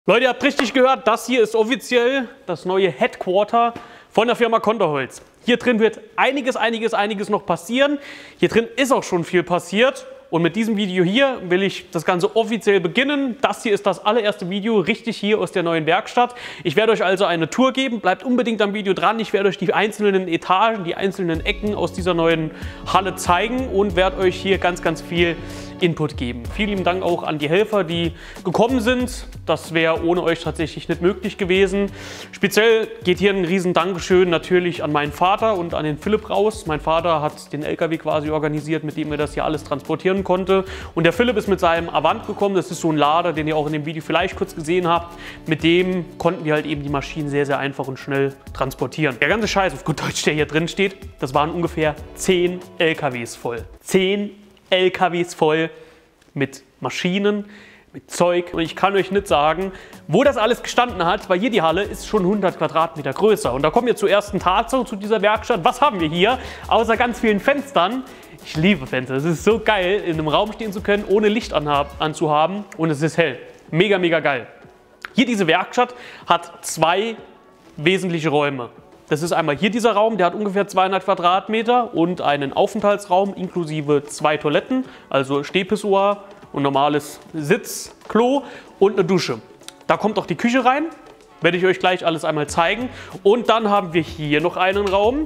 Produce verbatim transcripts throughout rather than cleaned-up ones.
Leute, ihr habt richtig gehört, das hier ist offiziell das neue Headquarter von der Firma Konterholz. Hier drin wird einiges, einiges, einiges noch passieren. Hier drin ist auch schon viel passiert. Und mit diesem Video hier will ich das Ganze offiziell beginnen. Das hier ist das allererste Video richtig hier aus der neuen Werkstatt. Ich werde euch also eine Tour geben. Bleibt unbedingt am Video dran. Ich werde euch die einzelnen Etagen, die einzelnen Ecken aus dieser neuen Halle zeigen und werde euch hier ganz, ganz viel Input geben. Vielen lieben Dank auch an die Helfer, die gekommen sind. Das wäre ohne euch tatsächlich nicht möglich gewesen. Speziell geht hier ein riesen Dankeschön natürlich an meinen Vater und an den Philipp raus. Mein Vater hat den L K W quasi organisiert, mit dem er das hier alles transportieren konnte. Und der Philipp ist mit seinem Avant gekommen. Das ist so ein Lader, den ihr auch in dem Video vielleicht kurz gesehen habt. Mit dem konnten wir halt eben die Maschinen sehr, sehr einfach und schnell transportieren. Der ganze Scheiß, auf gut Deutsch, der hier drin steht, das waren ungefähr zehn L K Ws voll. zehn L K Ws voll mit Maschinen, mit Zeug. Und ich kann euch nicht sagen, wo das alles gestanden hat, weil hier die Halle ist schon hundert Quadratmeter größer. Und da kommen wir zur ersten Tatsache zu dieser Werkstatt. Was haben wir hier? Außer ganz vielen Fenstern. Ich liebe Fenster. Es ist so geil, in einem Raum stehen zu können, ohne Licht anzuhaben. Und es ist hell. Mega, mega geil. Hier diese Werkstatt hat zwei wesentliche Räume. Das ist einmal hier dieser Raum, der hat ungefähr zweihundert Quadratmeter und einen Aufenthaltsraum inklusive zwei Toiletten, also Stehpissoir und normales Sitzklo und eine Dusche. Da kommt auch die Küche rein, werde ich euch gleich alles einmal zeigen. Und dann haben wir hier noch einen Raum,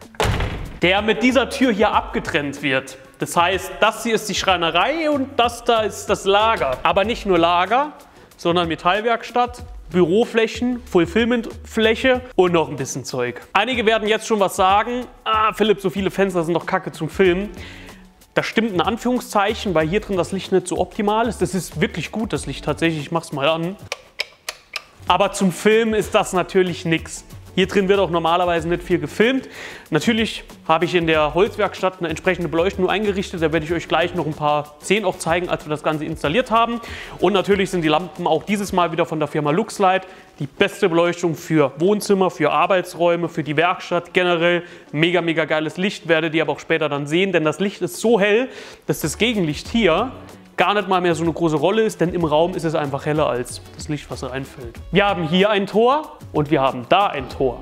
der mit dieser Tür hier abgetrennt wird. Das heißt, das hier ist die Schreinerei und das da ist das Lager. Aber nicht nur Lager, sondern Metallwerkstatt, Büroflächen, Fulfillment-Fläche und noch ein bisschen Zeug. Einige werden jetzt schon was sagen. Ah, Philipp, so viele Fenster sind doch kacke zum Filmen. Das stimmt in Anführungszeichen, weil hier drin das Licht nicht so optimal ist. Das ist wirklich gut, das Licht tatsächlich. Ich mach's mal an. Aber zum Filmen ist das natürlich nichts. Hier drin wird auch normalerweise nicht viel gefilmt. Natürlich habe ich in der Holzwerkstatt eine entsprechende Beleuchtung eingerichtet. Da werde ich euch gleich noch ein paar Szenen auch zeigen, als wir das Ganze installiert haben. Und natürlich sind die Lampen auch dieses Mal wieder von der Firma Luxlight. Die beste Beleuchtung für Wohnzimmer, für Arbeitsräume, für die Werkstatt generell. Mega, mega geiles Licht, werdet ihr aber auch später dann sehen. Denn das Licht ist so hell, dass das Gegenlicht hier gar nicht mal mehr so eine große Rolle ist, denn im Raum ist es einfach heller als das Licht, was reinfällt. Wir haben hier ein Tor und wir haben da ein Tor.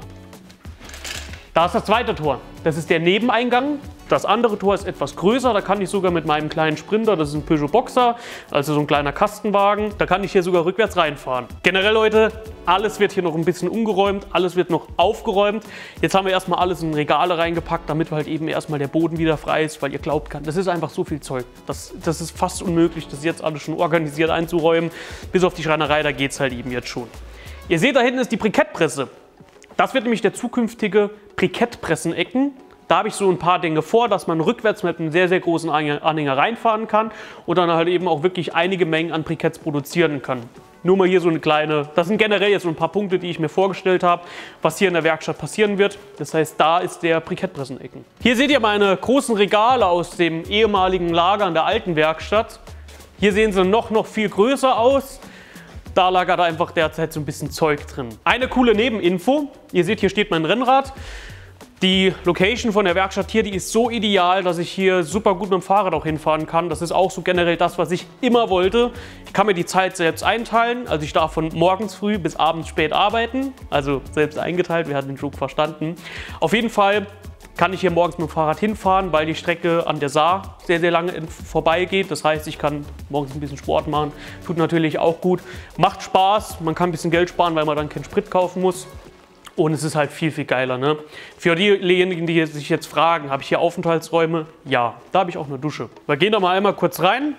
Da ist das zweite Tor. Das ist der Nebeneingang. Das andere Tor ist etwas größer, da kann ich sogar mit meinem kleinen Sprinter, das ist ein Peugeot Boxer, also so ein kleiner Kastenwagen, da kann ich hier sogar rückwärts reinfahren. Generell, Leute, alles wird hier noch ein bisschen umgeräumt, alles wird noch aufgeräumt. Jetzt haben wir erstmal alles in Regale reingepackt, damit halt eben erstmal der Boden wieder frei ist, weil ihr glaubt, kann, das ist einfach so viel Zeug. Das, das ist fast unmöglich, das jetzt alles schon organisiert einzuräumen. Bis auf die Schreinerei, da geht es halt eben jetzt schon. Ihr seht, da hinten ist die Brikettpresse. Das wird nämlich der zukünftige Brikettpressenecken. Da habe ich so ein paar Dinge vor, dass man rückwärts mit einem sehr, sehr großen Anhänger reinfahren kann und dann halt eben auch wirklich einige Mengen an Briketts produzieren kann. Nur mal hier so eine kleine, das sind generell jetzt so ein paar Punkte, die ich mir vorgestellt habe, was hier in der Werkstatt passieren wird. Das heißt, da ist der Brikettpressenecken. Hier seht ihr meine großen Regale aus dem ehemaligen Lager in der alten Werkstatt. Hier sehen sie noch, noch viel größer aus. Da lagert einfach derzeit so ein bisschen Zeug drin. Eine coole Nebeninfo, ihr seht, hier steht mein Rennrad. Die Location von der Werkstatt hier, die ist so ideal, dass ich hier super gut mit dem Fahrrad auch hinfahren kann. Das ist auch so generell das, was ich immer wollte. Ich kann mir die Zeit selbst einteilen. Also ich darf von morgens früh bis abends spät arbeiten. Also selbst eingeteilt, wir hatten den Joke verstanden. Auf jeden Fall kann ich hier morgens mit dem Fahrrad hinfahren, weil die Strecke an der Saar sehr, sehr lange vorbeigeht. Das heißt, ich kann morgens ein bisschen Sport machen. Tut natürlich auch gut. Macht Spaß. Man kann ein bisschen Geld sparen, weil man dann keinen Sprit kaufen muss. Und es ist halt viel, viel geiler. Ne? Für diejenigen, die sich jetzt fragen, habe ich hier Aufenthaltsräume? Ja, da habe ich auch eine Dusche. Wir gehen da mal einmal kurz rein.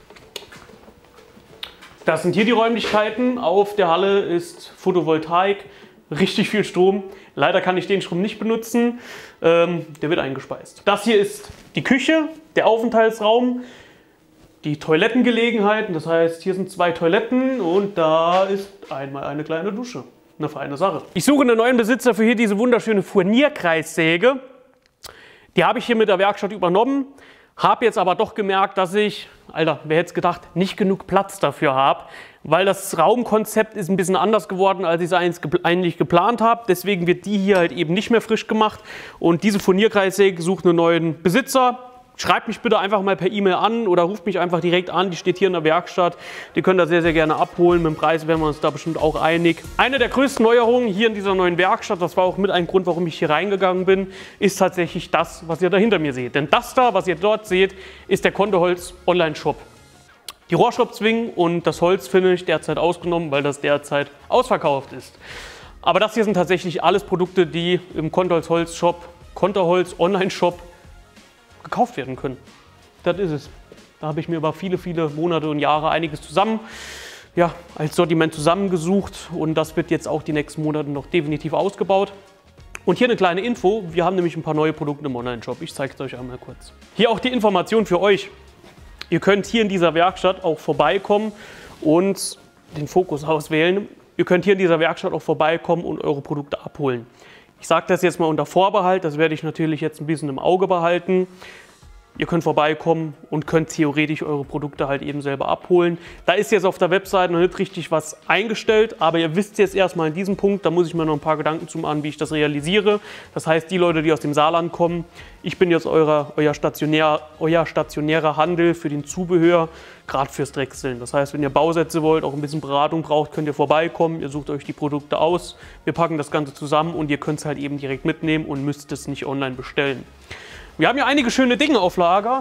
Das sind hier die Räumlichkeiten. Auf der Halle ist Photovoltaik, richtig viel Strom. Leider kann ich den Strom nicht benutzen. Ähm, der wird eingespeist. Das hier ist die Küche, der Aufenthaltsraum, die Toilettengelegenheiten. Das heißt, hier sind zwei Toiletten und da ist einmal eine kleine Dusche. Eine feine Sache. Ich suche einen neuen Besitzer für hier diese wunderschöne Furnierkreissäge. Die habe ich hier mit der Werkstatt übernommen. Habe jetzt aber doch gemerkt, dass ich, Alter, wer hätte es gedacht, nicht genug Platz dafür habe. Weil das Raumkonzept ist ein bisschen anders geworden, als ich es eigentlich geplant habe. Deswegen wird die hier halt eben nicht mehr frisch gemacht. Und diese Furnierkreissäge sucht einen neuen Besitzer. schreibt mich bitte einfach mal per E-Mail an oder ruft mich einfach direkt an. Die steht hier in der Werkstatt. Die könnt ihr sehr, sehr gerne abholen. Mit dem Preis werden wir uns da bestimmt auch einig. Eine der größten Neuerungen hier in dieser neuen Werkstatt, das war auch mit ein Grund, warum ich hier reingegangen bin, ist tatsächlich das, was ihr da hinter mir seht. Denn das da, was ihr dort seht, ist der Kontoholz Online-Shop. Die Rohrschraubzwingen und das Holzfinish derzeit ausgenommen, weil das derzeit ausverkauft ist. Aber das hier sind tatsächlich alles Produkte, die im Kontoholz Holz-Shop, Kontoholz Online-Shop gekauft werden können. Das ist es. Da habe ich mir über viele, viele Monate und Jahre einiges zusammen, ja, als Sortiment zusammengesucht und das wird jetzt auch die nächsten Monate noch definitiv ausgebaut. Und hier eine kleine Info, wir haben nämlich ein paar neue Produkte im Online-Shop. Ich zeige es euch einmal kurz. Hier auch die Information für euch. Ihr könnt hier in dieser Werkstatt auch vorbeikommen und den Fokus auswählen. Ihr könnt hier in dieser Werkstatt auch vorbeikommen und eure Produkte abholen. Ich sage das jetzt mal unter Vorbehalt, das werde ich natürlich jetzt ein bisschen im Auge behalten. Ihr könnt vorbeikommen und könnt theoretisch eure Produkte halt eben selber abholen. Da ist jetzt auf der Webseite noch nicht richtig was eingestellt, aber ihr wisst jetzt erstmal in diesem Punkt, da muss ich mir noch ein paar Gedanken zu machen, wie ich das realisiere. Das heißt, die Leute, die aus dem Saarland kommen, ich bin jetzt euer, euer, stationär, euer stationärer Handel für den Zubehör, gerade fürs Drechseln. Das heißt, wenn ihr Bausätze wollt, auch ein bisschen Beratung braucht, könnt ihr vorbeikommen, ihr sucht euch die Produkte aus, wir packen das Ganze zusammen und ihr könnt es halt eben direkt mitnehmen und müsst es nicht online bestellen. Wir haben ja einige schöne Dinge auf Lager,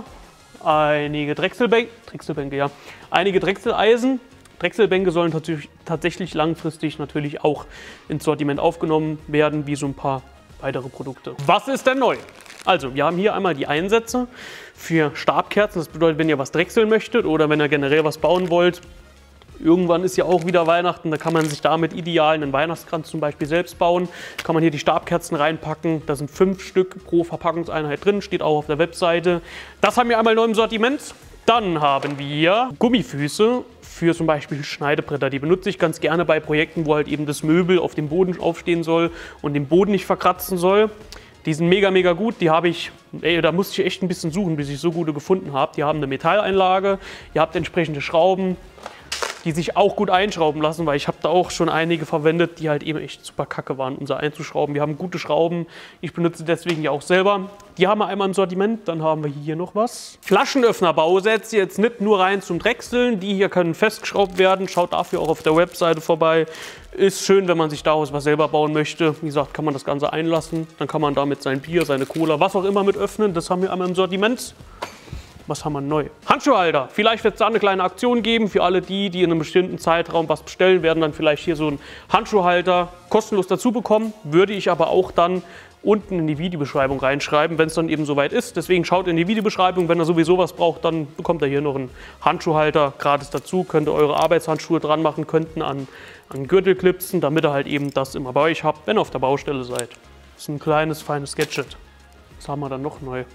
einige Drechselbänke, Drechselbänke, ja, einige Drechseleisen. Drechselbänke sollen tatsächlich, tatsächlich langfristig natürlich auch ins Sortiment aufgenommen werden, wie so ein paar weitere Produkte. Was ist denn neu? Also, wir haben hier einmal die Einsätze für Stabkerzen. Das bedeutet, wenn ihr was drechseln möchtet oder wenn ihr generell was bauen wollt, irgendwann ist ja auch wieder Weihnachten, da kann man sich damit ideal einen Weihnachtskranz zum Beispiel selbst bauen. Kann man hier die Stabkerzen reinpacken, da sind fünf Stück pro Verpackungseinheit drin, steht auch auf der Webseite. Das haben wir einmal neu im Sortiment. Dann haben wir Gummifüße für zum Beispiel Schneidebretter. Die benutze ich ganz gerne bei Projekten, wo halt eben das Möbel auf dem Boden aufstehen soll und den Boden nicht verkratzen soll. Die sind mega, mega gut. Die habe ich, ey, da musste ich echt ein bisschen suchen, bis ich so gute gefunden habe. Die haben eine Metalleinlage, ihr habt entsprechende Schrauben, die sich auch gut einschrauben lassen, weil ich habe da auch schon einige verwendet, die halt eben echt super kacke waren, um sie einzuschrauben. Wir haben gute Schrauben, ich benutze deswegen ja auch selber. Die haben wir einmal im Sortiment, dann haben wir hier noch was. Flaschenöffner-Bausätze, jetzt nicht nur rein zum Drechseln, die hier können festgeschraubt werden, schaut dafür auch auf der Webseite vorbei. Ist schön, wenn man sich daraus was selber bauen möchte. Wie gesagt, kann man das Ganze einlassen, dann kann man damit sein Bier, seine Cola, was auch immer mit öffnen. Das haben wir einmal im Sortiment. Was haben wir neu? Handschuhhalter. Vielleicht wird es da eine kleine Aktion geben für alle die, die in einem bestimmten Zeitraum was bestellen, werden dann vielleicht hier so einen Handschuhhalter kostenlos dazu bekommen. Würde ich aber auch dann unten in die Videobeschreibung reinschreiben, wenn es dann eben soweit ist. Deswegen schaut in die Videobeschreibung, wenn ihr sowieso was braucht, dann bekommt ihr hier noch einen Handschuhhalter gratis dazu. Könnt ihr eure Arbeitshandschuhe dran machen, könnten an, an Gürtel klipsen, damit ihr halt eben das immer bei euch habt, wenn ihr auf der Baustelle seid. Das ist ein kleines, feines Gadget. Was haben wir dann noch neu?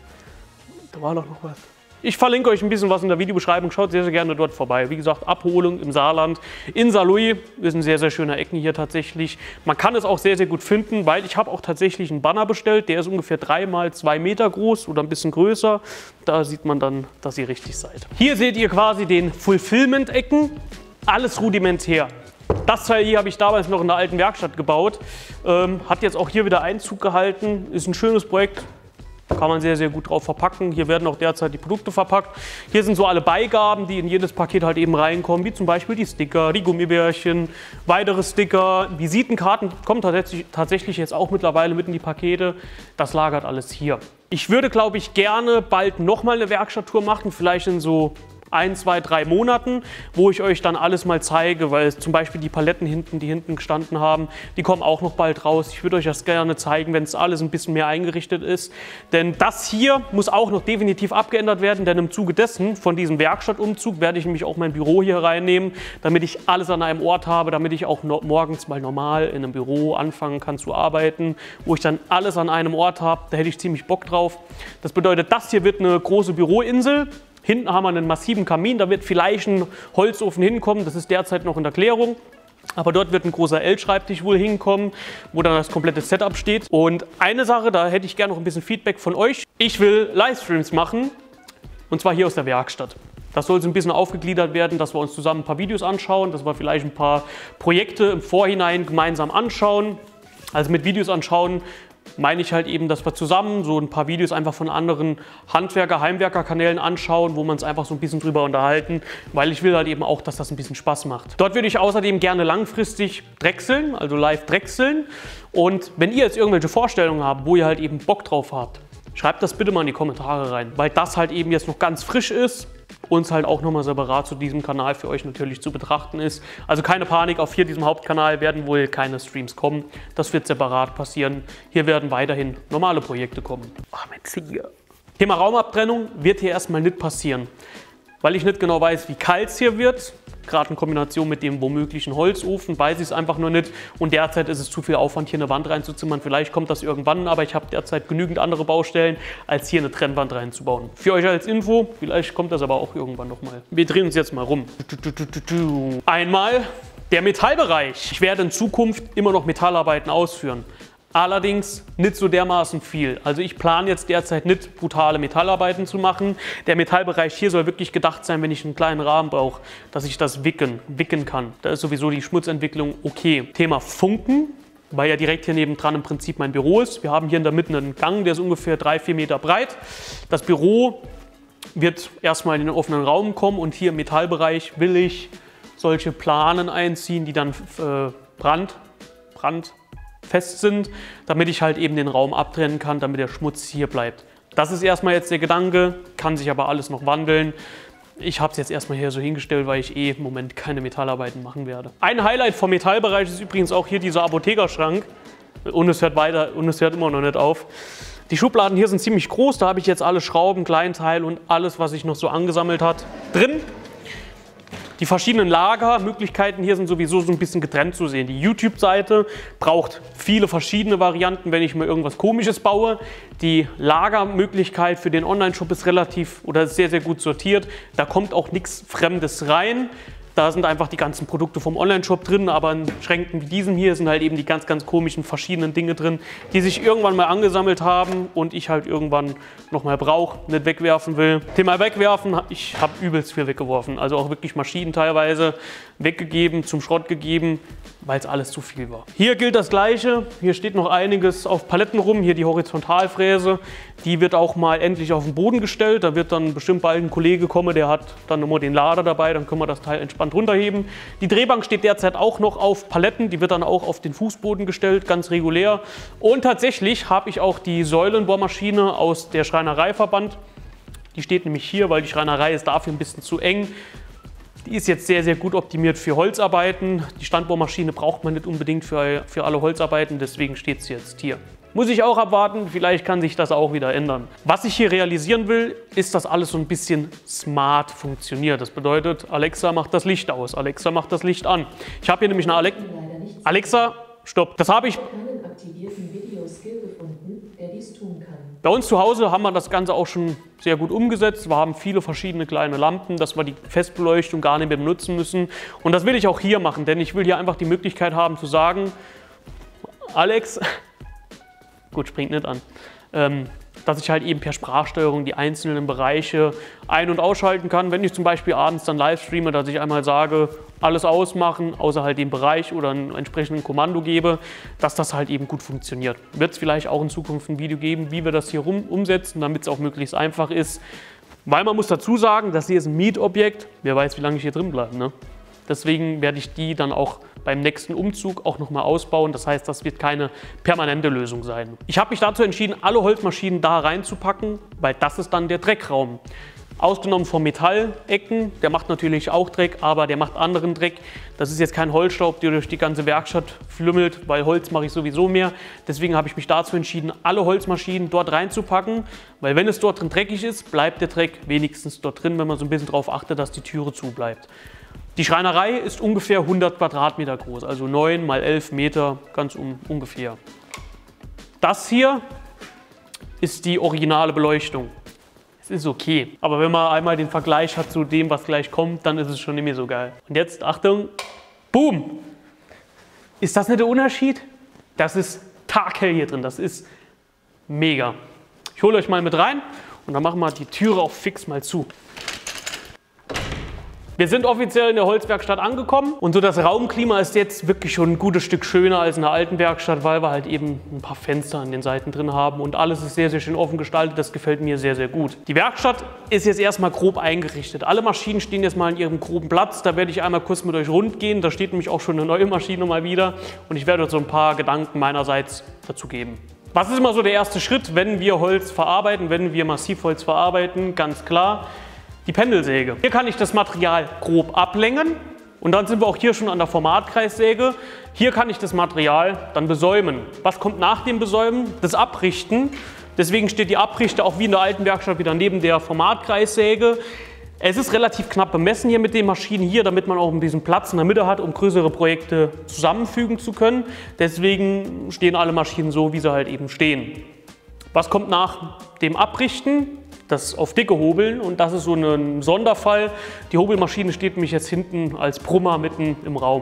Da war doch noch was. Ich verlinke euch ein bisschen was in der Videobeschreibung. Schaut sehr, sehr gerne dort vorbei. Wie gesagt, Abholung im Saarland. In Saarlouis ist ein sehr, sehr schöner Ecken hier tatsächlich. Man kann es auch sehr, sehr gut finden, weil ich habe auch tatsächlich einen Banner bestellt. Der ist ungefähr drei mal zwei Meter groß oder ein bisschen größer. Da sieht man dann, dass ihr richtig seid. Hier seht ihr quasi den Fulfillment-Ecken. Alles rudimentär. Das Teil hier habe ich damals noch in der alten Werkstatt gebaut. Ähm, hat jetzt auch hier wieder Einzug gehalten. Ist ein schönes Projekt. Kann man sehr, sehr gut drauf verpacken. Hier werden auch derzeit die Produkte verpackt. Hier sind so alle Beigaben, die in jedes Paket halt eben reinkommen, wie zum Beispiel die Sticker, die Gummibärchen, weitere Sticker, Visitenkarten kommen tatsächlich, tatsächlich jetzt auch mittlerweile mit in die Pakete. Das lagert alles hier. Ich würde, glaube ich, gerne bald nochmal eine Werkstatttour machen, vielleicht in so ein, zwei, drei Monaten, wo ich euch dann alles mal zeige, weil zum Beispiel die Paletten hinten, die hinten gestanden haben, die kommen auch noch bald raus. Ich würde euch das gerne zeigen, wenn es alles ein bisschen mehr eingerichtet ist. Denn das hier muss auch noch definitiv abgeändert werden, denn im Zuge dessen, von diesem Werkstattumzug, werde ich nämlich auch mein Büro hier reinnehmen, damit ich alles an einem Ort habe, damit ich auch no- morgens mal normal in einem Büro anfangen kann zu arbeiten, wo ich dann alles an einem Ort habe. Da hätte ich ziemlich Bock drauf. Das bedeutet, das hier wird eine große Büroinsel. Hinten haben wir einen massiven Kamin, da wird vielleicht ein Holzofen hinkommen, das ist derzeit noch in der Klärung. Aber dort wird ein großer L-Schreibtisch wohl hinkommen, wo dann das komplette Setup steht. Und eine Sache, da hätte ich gerne noch ein bisschen Feedback von euch. Ich will Livestreams machen, und zwar hier aus der Werkstatt. Das soll so ein bisschen aufgegliedert werden, dass wir uns zusammen ein paar Videos anschauen, dass wir vielleicht ein paar Projekte im Vorhinein gemeinsam anschauen. Also mit Videos anschauen meine ich halt eben, dass wir zusammen so ein paar Videos einfach von anderen Handwerker-, Heimwerker-Kanälen anschauen, wo man es einfach so ein bisschen drüber unterhalten, weil ich will halt eben auch, dass das ein bisschen Spaß macht. Dort würde ich außerdem gerne langfristig drechseln, also live drechseln. Und wenn ihr jetzt irgendwelche Vorstellungen habt, wo ihr halt eben Bock drauf habt, schreibt das bitte mal in die Kommentare rein, weil das halt eben jetzt noch ganz frisch ist. Uns halt auch nochmal separat zu diesem Kanal für euch natürlich zu betrachten ist. Also keine Panik, auf hier diesem Hauptkanal werden wohl keine Streams kommen. Das wird separat passieren. Hier werden weiterhin normale Projekte kommen. Ach, mein Ziege. Thema Raumabtrennung wird hier erstmal nicht passieren, weil ich nicht genau weiß, wie kalt es hier wird. Gerade in Kombination mit dem womöglichen Holzofen weiß ich es einfach nur nicht. Und derzeit ist es zu viel Aufwand, hier eine Wand reinzuzimmern. Vielleicht kommt das irgendwann, aber ich habe derzeit genügend andere Baustellen, als hier eine Trennwand reinzubauen. Für euch als Info, vielleicht kommt das aber auch irgendwann nochmal. Wir drehen uns jetzt mal rum. Einmal der Metallbereich. Ich werde in Zukunft immer noch Metallarbeiten ausführen. Allerdings nicht so dermaßen viel. Also ich plane jetzt derzeit nicht brutale Metallarbeiten zu machen. Der Metallbereich hier soll wirklich gedacht sein, wenn ich einen kleinen Rahmen brauche, dass ich das wicken, wicken kann. Da ist sowieso die Schmutzentwicklung okay. Thema Funken, weil ja direkt hier nebendran im Prinzip mein Büro ist. Wir haben hier in der Mitte einen Gang, der ist ungefähr drei, vier Meter breit. Das Büro wird erstmal in den offenen Raum kommen und hier im Metallbereich will ich solche Planen einziehen, die dann äh, Brand, Brand, fest sind, damit ich halt eben den Raum abtrennen kann, damit der Schmutz hier bleibt. Das ist erstmal jetzt der Gedanke, kann sich aber alles noch wandeln. Ich habe es jetzt erstmal hier so hingestellt, weil ich eh im Moment keine Metallarbeiten machen werde. Ein Highlight vom Metallbereich ist übrigens auch hier dieser Apothekerschrank. Und es hört weiter, und es hört immer noch nicht auf. Die Schubladen hier sind ziemlich groß, da habe ich jetzt alle Schrauben, Kleinteil und alles, was sich noch so angesammelt hat, drin. Die verschiedenen Lagermöglichkeiten hier sind sowieso so ein bisschen getrennt zu sehen. Die YouTube-Seite braucht viele verschiedene Varianten, wenn ich mir irgendwas Komisches baue. Die Lagermöglichkeit für den Online-Shop ist relativ oder ist sehr, sehr gut sortiert. Da kommt auch nichts Fremdes rein. Da sind einfach die ganzen Produkte vom Online-Shop drin, aber in Schränken wie diesem hier sind halt eben die ganz, ganz komischen verschiedenen Dinge drin, die sich irgendwann mal angesammelt haben und ich halt irgendwann nochmal brauche, nicht wegwerfen will. Thema wegwerfen, ich habe übelst viel weggeworfen, also auch wirklich Maschinen teilweise weggegeben, zum Schrott gegeben, weil es alles zu viel war. Hier gilt das Gleiche, hier steht noch einiges auf Paletten rum, hier die Horizontalfräse, die wird auch mal endlich auf den Boden gestellt, da wird dann bestimmt bald ein Kollege kommen, der hat dann immer den Lader dabei, dann können wir das Teil entspannt runterheben. Die Drehbank steht derzeit auch noch auf Paletten, die wird dann auch auf den Fußboden gestellt, ganz regulär. Und tatsächlich habe ich auch die Säulenbohrmaschine aus der Schreinerei verbannt. Die steht nämlich hier, weil die Schreinerei ist dafür ein bisschen zu eng. Die ist jetzt sehr, sehr gut optimiert für Holzarbeiten. Die Standbohrmaschine braucht man nicht unbedingt für, für alle Holzarbeiten, deswegen steht sie jetzt hier. Muss ich auch abwarten, vielleicht kann sich das auch wieder ändern. Was ich hier realisieren will, ist, dass alles so ein bisschen smart funktioniert. Das bedeutet, Alexa macht das Licht aus, Alexa macht das Licht an. Ich habe hier nämlich eine Ale Alexa, stopp, das habe ich keinen aktivierten Videoskill gefunden, der dies tun kann. Bei uns zu Hause haben wir das Ganze auch schon sehr gut umgesetzt. Wir haben viele verschiedene kleine Lampen, dass wir die Festbeleuchtung gar nicht mehr benutzen müssen. Und das will ich auch hier machen, denn ich will hier einfach die Möglichkeit haben zu sagen, Alex, gut, springt nicht an, ähm, dass ich halt eben per Sprachsteuerung die einzelnen Bereiche ein- und ausschalten kann. Wenn ich zum Beispiel abends dann live streame, dass ich einmal sage, alles ausmachen, außer halt den Bereich oder einen entsprechenden Kommando gebe, dass das halt eben gut funktioniert. Wird es vielleicht auch in Zukunft ein Video geben, wie wir das hier rum umsetzen, damit es auch möglichst einfach ist. Weil man muss dazu sagen, das hier ist ein Mietobjekt. Wer weiß, wie lange ich hier drin bleibe, ne? Deswegen werde ich die dann auch beim nächsten Umzug auch nochmal ausbauen. Das heißt, das wird keine permanente Lösung sein. Ich habe mich dazu entschieden, alle Holzmaschinen da reinzupacken, weil das ist dann der Dreckraum. Ausgenommen vom Metallecken, der macht natürlich auch Dreck, aber der macht anderen Dreck. Das ist jetzt kein Holzstaub, der durch die ganze Werkstatt flümmelt, weil Holz mache ich sowieso mehr. Deswegen habe ich mich dazu entschieden, alle Holzmaschinen dort reinzupacken, weil wenn es dort drin dreckig ist, bleibt der Dreck wenigstens dort drin, wenn man so ein bisschen darauf achtet, dass die Türe zu bleibt. Die Schreinerei ist ungefähr hundert Quadratmeter groß, also neun mal elf Meter, ganz um, ungefähr. Das hier ist die originale Beleuchtung. Es ist okay, aber wenn man einmal den Vergleich hat zu dem, was gleich kommt, dann ist es schon nicht mehr so geil. Und jetzt, Achtung, boom! Ist das nicht der Unterschied? Das ist taghell hier drin, das ist mega. Ich hole euch mal mit rein und dann machen wir die Türe auch fix mal zu. Wir sind offiziell in der Holzwerkstatt angekommen und so das Raumklima ist jetzt wirklich schon ein gutes Stück schöner als in der alten Werkstatt, weil wir halt eben ein paar Fenster an den Seiten drin haben und alles ist sehr, sehr schön offen gestaltet. Das gefällt mir sehr, sehr gut. Die Werkstatt ist jetzt erstmal grob eingerichtet. Alle Maschinen stehen jetzt mal an ihrem groben Platz. Da werde ich einmal kurz mit euch rund gehen. Da steht nämlich auch schon eine neue Maschine mal wieder und ich werde euch so ein paar Gedanken meinerseits dazu geben. Was ist immer so der erste Schritt, wenn wir Holz verarbeiten, wenn wir Massivholz verarbeiten? Ganz klar. Die Pendelsäge. Hier kann ich das Material grob ablängen und dann sind wir auch hier schon an der Formatkreissäge. Hier kann ich das Material dann besäumen. Was kommt nach dem Besäumen? Das Abrichten. Deswegen steht die Abrichte auch wie in der alten Werkstatt wieder neben der Formatkreissäge. Es ist relativ knapp bemessen hier mit den Maschinen hier, damit man auch ein bisschen Platz in der Mitte hat, um größere Projekte zusammenfügen zu können. Deswegen stehen alle Maschinen so, wie sie halt eben stehen. Was kommt nach dem Abrichten? Das auf dicke Hobeln und das ist so ein Sonderfall. Die Hobelmaschine steht nämlich jetzt hinten als Brummer mitten im Raum.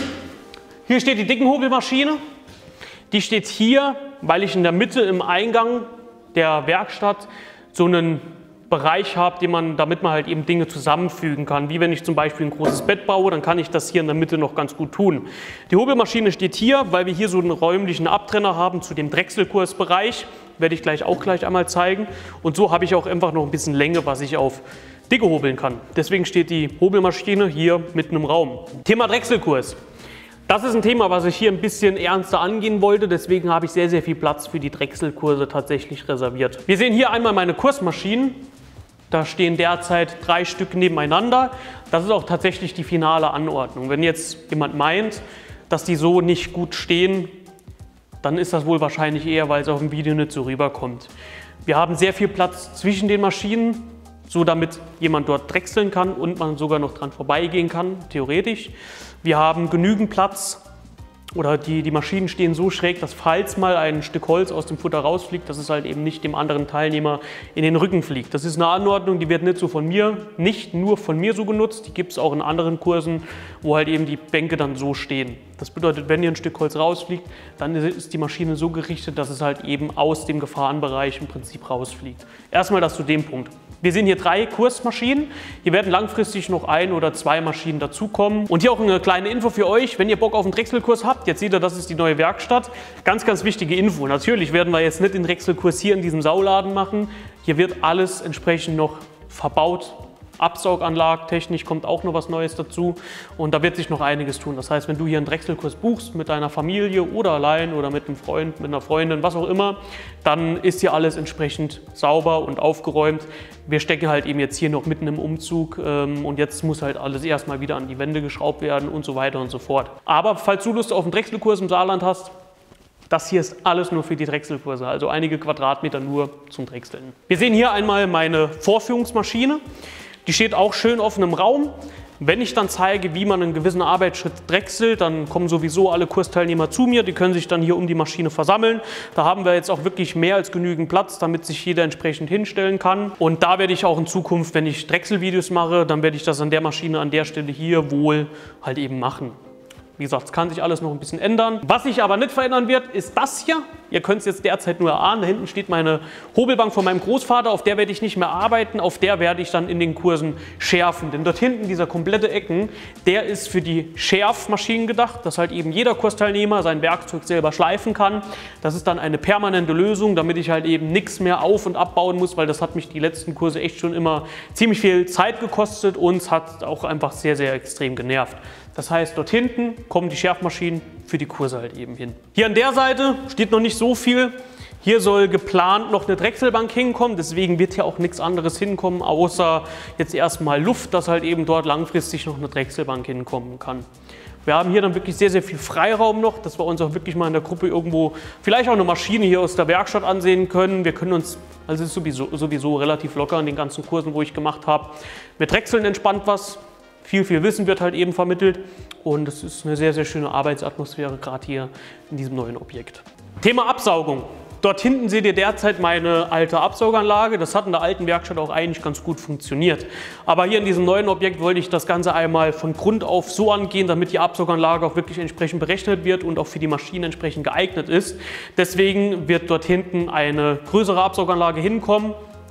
Hier steht die dicken Hobelmaschine. Die steht hier, weil ich in der Mitte im Eingang der Werkstatt so einen Bereich habe, den man, damit man halt eben Dinge zusammenfügen kann. Wie wenn ich zum Beispiel ein großes Bett baue, dann kann ich das hier in der Mitte noch ganz gut tun. Die Hobelmaschine steht hier, weil wir hier so einen räumlichen Abtrenner haben zu dem Drechselkursbereich. Werde ich gleich auch gleich einmal zeigen. Und so habe ich auch einfach noch ein bisschen Länge, was ich auf dicke hobeln kann. Deswegen steht die Hobelmaschine hier mitten im Raum. Thema Drechselkurs. Das ist ein Thema, was ich hier ein bisschen ernster angehen wollte. Deswegen habe ich sehr, sehr viel Platz für die Drechselkurse tatsächlich reserviert. Wir sehen hier einmal meine Kursmaschinen. Da stehen derzeit drei Stück nebeneinander. Das ist auch tatsächlich die finale Anordnung. Wenn jetzt jemand meint, dass die so nicht gut stehen, dann ist das wohl wahrscheinlich eher, weil es auf dem Video nicht so rüberkommt. Wir haben sehr viel Platz zwischen den Maschinen, so damit jemand dort drechseln kann und man sogar noch dran vorbeigehen kann, theoretisch. Wir haben genügend Platz oder die, die Maschinen stehen so schräg, dass falls mal ein Stück Holz aus dem Futter rausfliegt, dass es halt eben nicht dem anderen Teilnehmer in den Rücken fliegt. Das ist eine Anordnung, die wird nicht so von mir, nicht nur von mir so genutzt, die gibt es auch in anderen Kursen, wo halt eben die Bänke dann so stehen. Das bedeutet, wenn hier ein Stück Holz rausfliegt, dann ist die Maschine so gerichtet, dass es halt eben aus dem Gefahrenbereich im Prinzip rausfliegt. Erstmal das zu dem Punkt. Wir sehen hier drei Kursmaschinen. Hier werden langfristig noch ein oder zwei Maschinen dazukommen. Und hier auch eine kleine Info für euch, wenn ihr Bock auf einen Drechselkurs habt. Jetzt seht ihr, das ist die neue Werkstatt. Ganz, ganz wichtige Info. Natürlich werden wir jetzt nicht den Drechselkurs hier in diesem Sauladen machen. Hier wird alles entsprechend noch verbaut. Absauganlagen, technisch kommt auch noch was Neues dazu und da wird sich noch einiges tun. Das heißt, wenn du hier einen Drechselkurs buchst mit deiner Familie oder allein oder mit einem Freund, mit einer Freundin, was auch immer, dann ist hier alles entsprechend sauber und aufgeräumt. Wir stecken halt eben jetzt hier noch mitten im Umzug ähm, und jetzt muss halt alles erstmal wieder an die Wände geschraubt werden und so weiter und so fort. Aber falls du Lust auf einen Drechselkurs im Saarland hast, das hier ist alles nur für die Drechselkurse, also einige Quadratmeter nur zum Drechseln. Wir sehen hier einmal meine Vorführungsmaschine. Die steht auch schön offen im Raum. Wenn ich dann zeige, wie man einen gewissen Arbeitsschritt drechselt, dann kommen sowieso alle Kursteilnehmer zu mir. Die können sich dann hier um die Maschine versammeln. Da haben wir jetzt auch wirklich mehr als genügend Platz, damit sich jeder entsprechend hinstellen kann. Und da werde ich auch in Zukunft, wenn ich Drechselvideos mache, dann werde ich das an der Maschine, an der Stelle hier wohl halt eben machen. Wie gesagt, es kann sich alles noch ein bisschen ändern. Was sich aber nicht verändern wird, ist das hier. Ihr könnt es jetzt derzeit nur erahnen. Da hinten steht meine Hobelbank von meinem Großvater. Auf der werde ich nicht mehr arbeiten. Auf der werde ich dann in den Kursen schärfen. Denn dort hinten, dieser komplette Ecken, der ist für die Schärfmaschinen gedacht, dass halt eben jeder Kursteilnehmer sein Werkzeug selber schleifen kann. Das ist dann eine permanente Lösung, damit ich halt eben nichts mehr auf- und abbauen muss, weil das hat mich die letzten Kurse echt schon immer ziemlich viel Zeit gekostet und es hat auch einfach sehr, sehr extrem genervt. Das heißt, dort hinten kommen die Schärfmaschinen für die Kurse halt eben hin. Hier an der Seite steht noch nicht so viel. Hier soll geplant noch eine Drechselbank hinkommen, deswegen wird hier auch nichts anderes hinkommen, außer jetzt erstmal Luft, dass halt eben dort langfristig noch eine Drechselbank hinkommen kann. Wir haben hier dann wirklich sehr, sehr viel Freiraum noch, dass wir uns auch wirklich mal in der Gruppe irgendwo vielleicht auch eine Maschine hier aus der Werkstatt ansehen können. Wir können uns, also es ist sowieso, sowieso relativ locker in den ganzen Kursen, wo ich gemacht habe. Wir drechseln entspannt was. Viel, viel Wissen wird halt eben vermittelt und es ist eine sehr, sehr schöne Arbeitsatmosphäre, gerade hier in diesem neuen Objekt. Thema Absaugung. Dort hinten seht ihr derzeit meine alte Absauganlage. Das hat in der alten Werkstatt auch eigentlich ganz gut funktioniert. Aber hier in diesem neuen Objekt wollte ich das Ganze einmal von Grund auf so angehen, damit die Absauganlage auch wirklich entsprechend berechnet wird und auch für die Maschine entsprechend geeignet ist. Deswegen wird dort hinten eine größere Absauganlage hinkommen.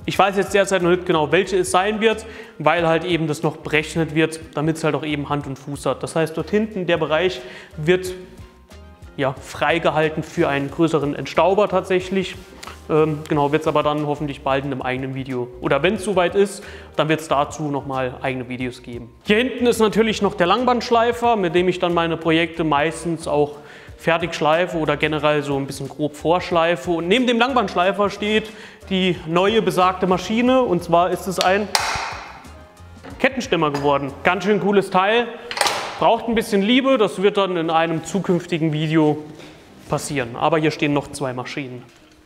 Ich weiß jetzt derzeit noch nicht genau, welche es sein wird, weil halt eben das noch berechnet wird, damit es halt auch eben Hand und Fuß hat. Das heißt, dort hinten der Bereich wird ja, freigehalten für einen größeren Entstauber tatsächlich. Ähm, genau, wird es aber dann hoffentlich bald in einem eigenen Video. Oder wenn es soweit ist, dann wird es dazu nochmal eigene Videos geben. Hier hinten ist natürlich noch der Langbandschleifer, mit dem ich dann meine Projekte meistens auch fertig schleife oder generell so ein bisschen grob vorschleife. Und neben dem Langbandschleifer steht die neue besagte Maschine, und zwar ist es ein Kettenstemmer geworden. Ganz schön cooles Teil, braucht ein bisschen Liebe, das wird dann in einem zukünftigen Video passieren. Aber hier stehen noch zwei Maschinen.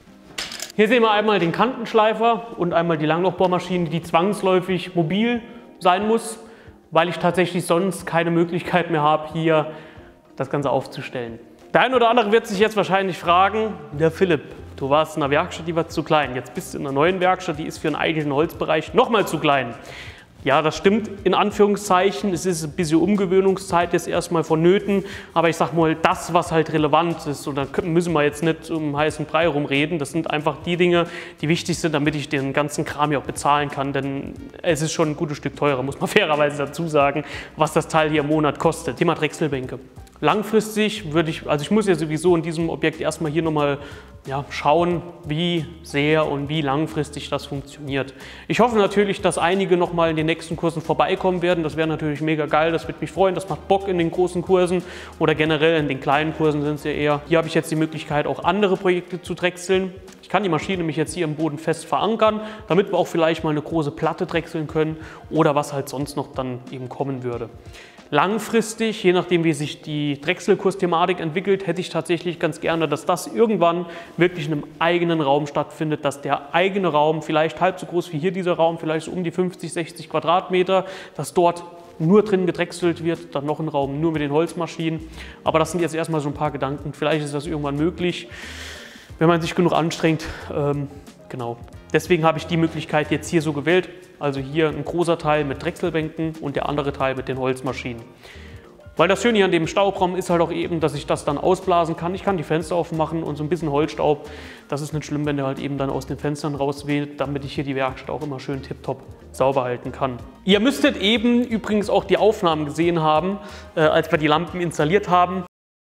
Hier sehen wir einmal den Kantenschleifer und einmal die Langlochbohrmaschine, die zwangsläufig mobil sein muss, weil ich tatsächlich sonst keine Möglichkeit mehr habe, hier das Ganze aufzustellen. Der eine oder andere wird sich jetzt wahrscheinlich fragen, der Philipp, du warst in einer Werkstatt, die war zu klein. Jetzt bist du in einer neuen Werkstatt, die ist für einen eigentlichen Holzbereich nochmal zu klein. Ja, das stimmt in Anführungszeichen. Es ist ein bisschen Umgewöhnungszeit jetzt erstmal vonnöten. Aber ich sag mal, das, was halt relevant ist, und da müssen wir jetzt nicht um heißen Brei rumreden, das sind einfach die Dinge, die wichtig sind, damit ich den ganzen Kram ja auch bezahlen kann. Denn es ist schon ein gutes Stück teurer, muss man fairerweise dazu sagen, was das Teil hier im Monat kostet. Thema Drechselbänke. Langfristig würde ich, also ich muss ja sowieso in diesem Objekt erstmal hier nochmal ja, schauen, wie sehr und wie langfristig das funktioniert. Ich hoffe natürlich, dass einige nochmal in den nächsten Kursen vorbeikommen werden. Das wäre natürlich mega geil, das würde mich freuen. Das macht Bock in den großen Kursen oder generell in den kleinen Kursen sind es ja eher. Hier habe ich jetzt die Möglichkeit, auch andere Projekte zu drechseln. Ich kann die Maschine mich jetzt hier im Boden fest verankern, damit wir auch vielleicht mal eine große Platte drechseln können oder was halt sonst noch dann eben kommen würde. Langfristig, je nachdem wie sich die Drechselkursthematik entwickelt, hätte ich tatsächlich ganz gerne, dass das irgendwann wirklich in einem eigenen Raum stattfindet, dass der eigene Raum, vielleicht halb so groß wie hier dieser Raum, vielleicht so um die fünfzig, sechzig Quadratmeter, dass dort nur drin gedrechselt wird, dann noch ein Raum nur mit den Holzmaschinen. Aber das sind jetzt erstmal so ein paar Gedanken, vielleicht ist das irgendwann möglich, wenn man sich genug anstrengt. Ähm, genau. Deswegen habe ich die Möglichkeit jetzt hier so gewählt. Also hier ein großer Teil mit Drechselbänken und der andere Teil mit den Holzmaschinen. Weil das Schöne hier an dem Staubraum ist halt auch eben, dass ich das dann ausblasen kann. Ich kann die Fenster aufmachen und so ein bisschen Holzstaub, das ist nicht schlimm, wenn der halt eben dann aus den Fenstern rausweht, damit ich hier die Werkstatt auch immer schön tipptopp sauber halten kann. Ihr müsstet eben übrigens auch die Aufnahmen gesehen haben, äh, als wir die Lampen installiert haben.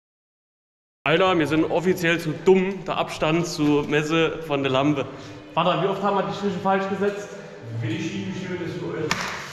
Alter, wir sind offiziell zu dumm, der Abstand zur Messe von der Lampe. Warte, wie oft haben wir die Striche falsch gesetzt? Für die Schiebetür ist Öl.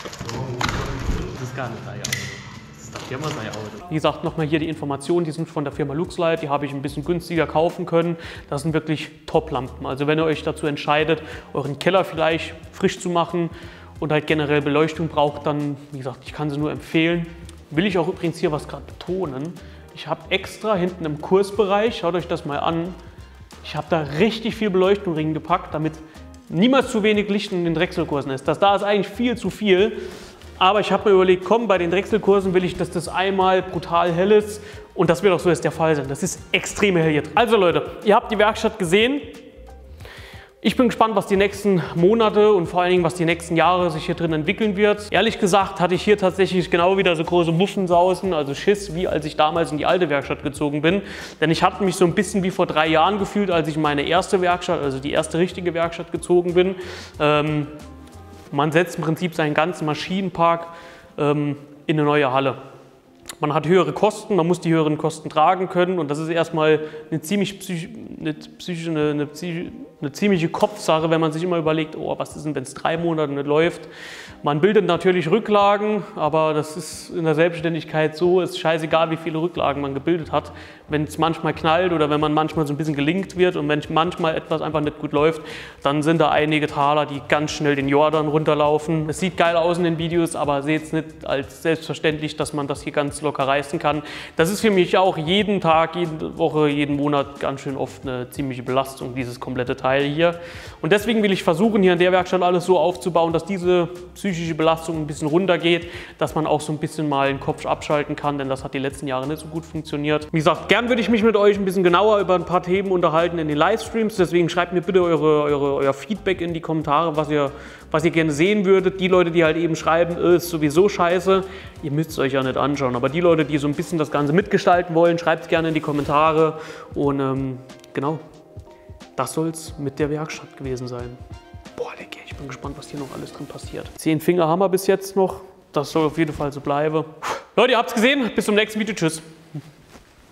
Das ist gar nicht da, ja. Das ist der Firma sei Auto. Wie gesagt, nochmal hier die Informationen, die sind von der Firma Luxlite, die habe ich ein bisschen günstiger kaufen können. Das sind wirklich Top-Lampen. Also wenn ihr euch dazu entscheidet, euren Keller vielleicht frisch zu machen und halt generell Beleuchtung braucht, dann, wie gesagt, ich kann sie nur empfehlen. Will ich auch übrigens hier was gerade betonen. Ich habe extra hinten im Kursbereich, schaut euch das mal an, ich habe da richtig viel Beleuchtung reingepackt, damit niemals zu wenig Licht in den Drechselkursen ist. Das da ist eigentlich viel zu viel, aber ich habe mir überlegt, komm, bei den Drechselkursen will ich, dass das einmal brutal hell ist und das wird auch so jetzt der Fall sein. Das ist extrem hell hier drin. Also Leute, ihr habt die Werkstatt gesehen. Ich bin gespannt, was die nächsten Monate und vor allen Dingen, was die nächsten Jahre sich hier drin entwickeln wird. Ehrlich gesagt hatte ich hier tatsächlich genau wieder so große Muffensausen, also Schiss, wie als ich damals in die alte Werkstatt gezogen bin. Denn ich hatte mich so ein bisschen wie vor drei Jahren gefühlt, als ich in meine erste Werkstatt, also die erste richtige Werkstatt gezogen bin. Ähm, man setzt im Prinzip seinen ganzen Maschinenpark ähm, in eine neue Halle. Man hat höhere Kosten, man muss die höheren Kosten tragen können und das ist erstmal eine ziemlich psych eine, psych eine, eine, psych eine ziemliche Kopfsache, wenn man sich immer überlegt, oh, was ist denn, wenn es drei Monate nicht läuft. Man bildet natürlich Rücklagen, aber das ist in der Selbstständigkeit so, es ist scheißegal, wie viele Rücklagen man gebildet hat. Wenn es manchmal knallt oder wenn man manchmal so ein bisschen gelingt wird und wenn manchmal etwas einfach nicht gut läuft, dann sind da einige Taler, die ganz schnell den Jordan runterlaufen. Es sieht geil aus in den Videos, aber seht es nicht als selbstverständlich, dass man das hier ganz locker reißen kann. Das ist für mich auch jeden Tag, jede Woche, jeden Monat ganz schön oft eine ziemliche Belastung, dieses komplette Teil hier. Und deswegen will ich versuchen, hier in der Werkstatt alles so aufzubauen, dass diese psychische Belastung ein bisschen runtergeht, dass man auch so ein bisschen mal den Kopf abschalten kann, denn das hat die letzten Jahre nicht so gut funktioniert. Wie gesagt, gern würde ich mich mit euch ein bisschen genauer über ein paar Themen unterhalten in den Livestreams, deswegen schreibt mir bitte eure, eure, euer Feedback in die Kommentare, was ihr, was ihr gerne sehen würdet. Die Leute, die halt eben schreiben, ist sowieso scheiße, ihr müsst es euch ja nicht anschauen, aber die Leute, die so ein bisschen das Ganze mitgestalten wollen, schreibt es gerne in die Kommentare und ähm, genau, das soll es mit der Werkstatt gewesen sein. Boah, lecker, ich bin gespannt, was hier noch alles drin passiert. Zehn Finger haben wir bis jetzt noch. Das soll auf jeden Fall so bleiben. Leute, ihr habt es gesehen. Bis zum nächsten Video. Tschüss.